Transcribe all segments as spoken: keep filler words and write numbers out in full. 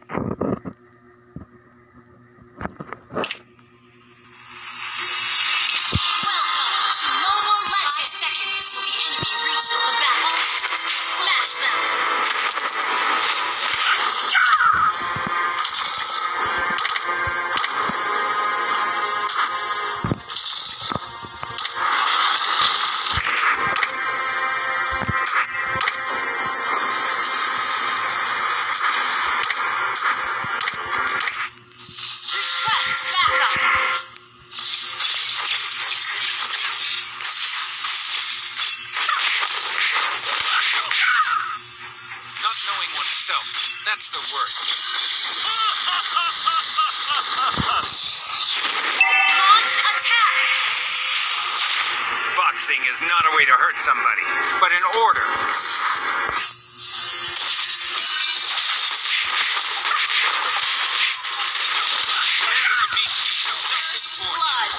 That's the worst. Launch attack! Boxing is not a way to hurt somebody, but an order. First blood.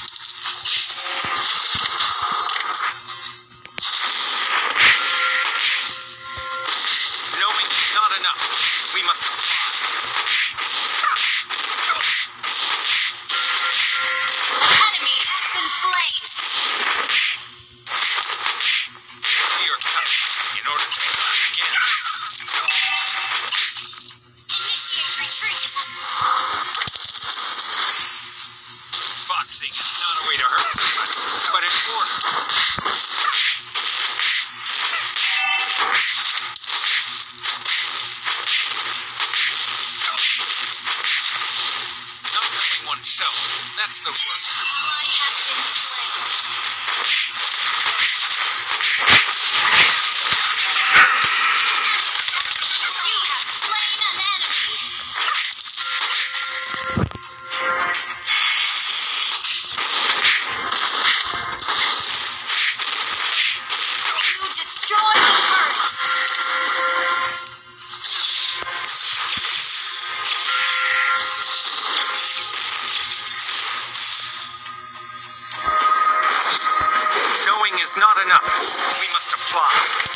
Knowing is not enough. We must apply. An enemy has been slain. To your cups in order to try again. Initiate retreat. Boxing is not a way to hurt somebody, but an order. Not knowing oneself, that's the worst. Ally has been slain. You have slain an enemy. You destroyed the turret. Knowing is not enough. We must apply.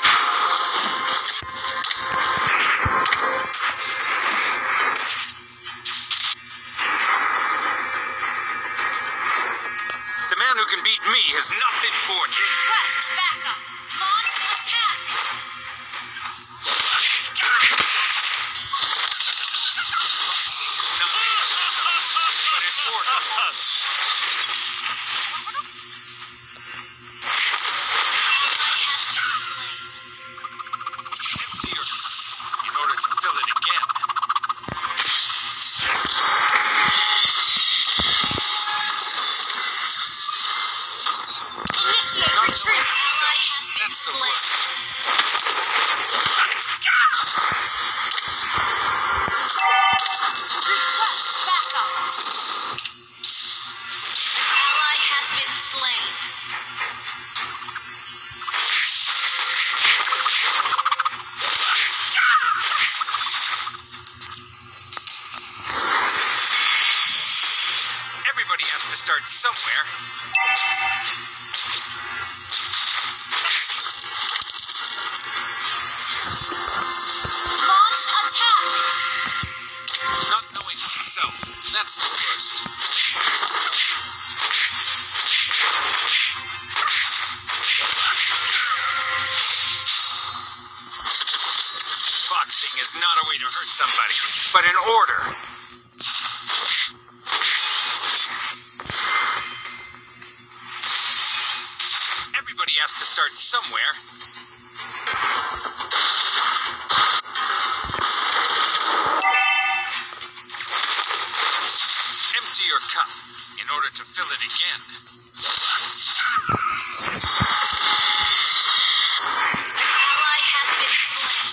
The man who can beat me has not been born yet. Request backup. Launch attack. But in order. Ally has been slain. Empty your cup in order to fill it again. Initiate Not retreat. knowing yourself, Ally has been that's the slain. worst. Request backup. An ally has been slain. Everybody has to start somewhere. Launch attack. Not knowing oneself, that's the worst. Boxing is not a way to hurt somebody, but an order. Everybody has to start somewhere. Empty your cup in order to fill it again. An ally has been slain.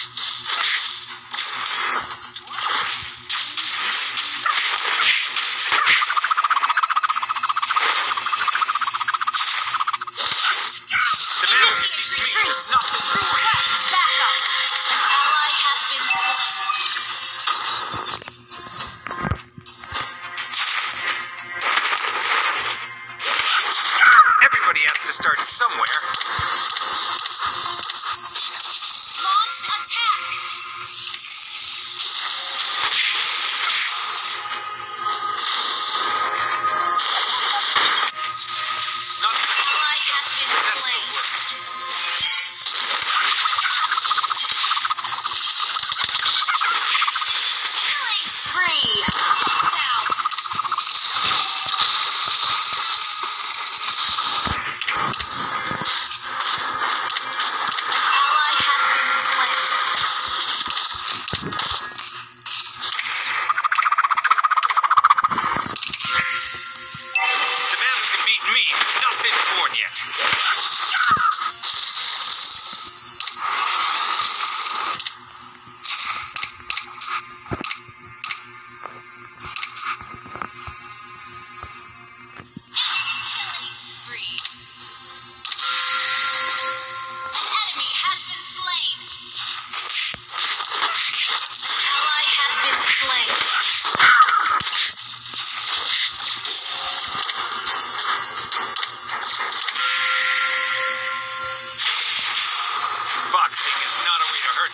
The man who Initiate beats me retreat. has not been born yet. Request backup. An ally has been slain.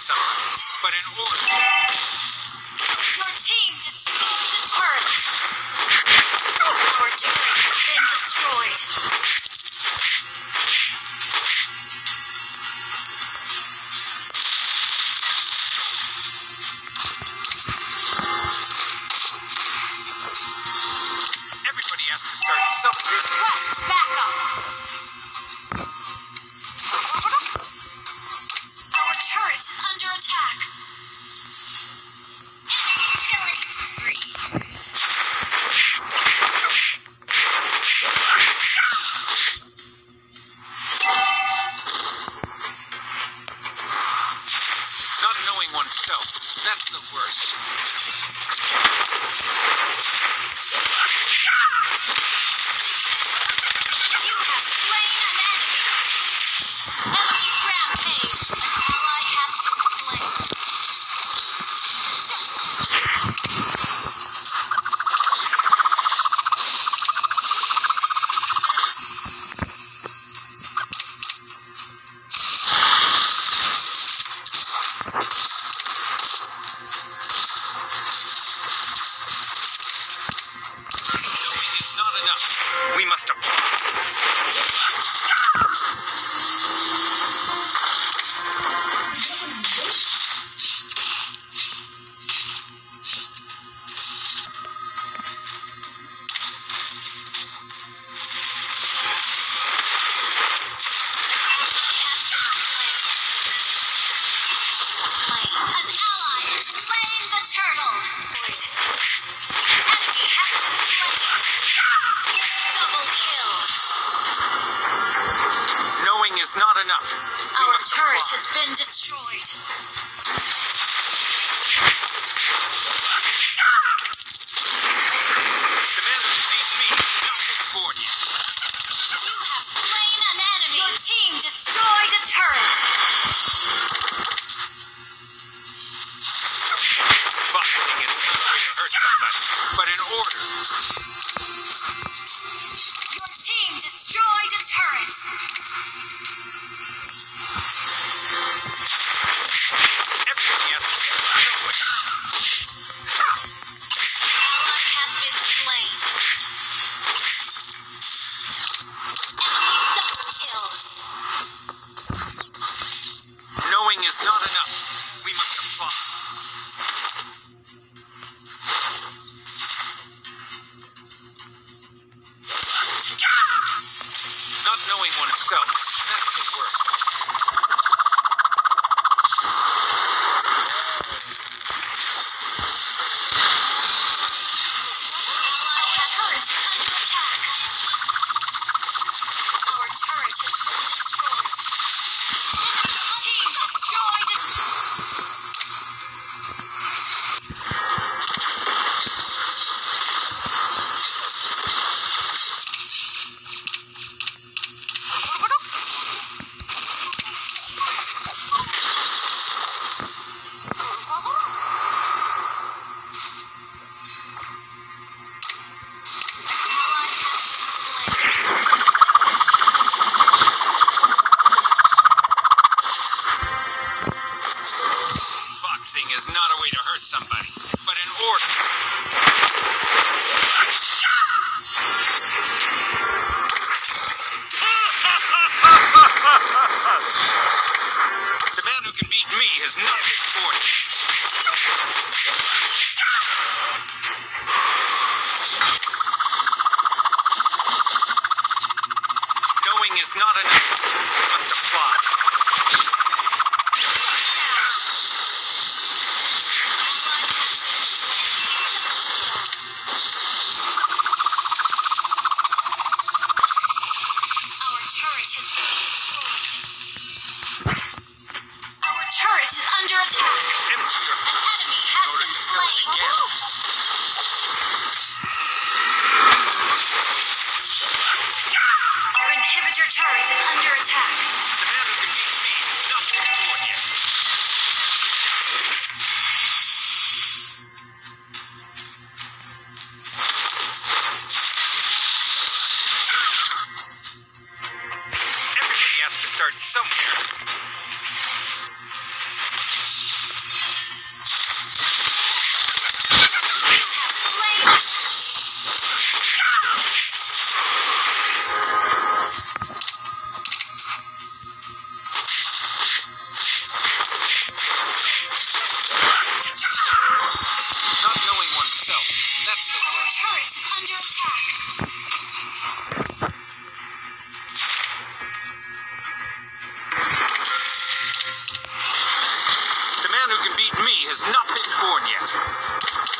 somebody, but in order. Your team destroyed a turret. Our turret has been destroyed. Everybody has to start somewhere. Request backup. Our turret is under attack. Enemy killing spree. Not knowing oneself, that's the worst. You have slain an enemy. Enemy rampage. An ally has been slain. Knowing is not enough. We must apply. An ally has slain the turtle. Enemy has been slain. Double kill. Knowing is not enough. We Our must turret apply. has been destroyed. The man who beat me is not before you. You have slain an enemy. Your team destroyed a turret. Boxing is not a way to hurt somebody, but in order. Your team destroyed a turret. Everybody has to start somewhere. Ally has been slain. Enemy double kill. Knowing is not enough. We must apply. Not knowing oneself, that's the worst. Our turret is under attack. Our turret has been destroyed. Team destroyed. Ally has been slain. Boxing is not a way to hurt somebody, but in order. The man who can beat me has not been born yet. Knowing is not enough. We must apply. Our turret has been destroyed. Our turret is under attack. Empty your An enemy has in order been to fill it slain. again. beat me has not been born yet.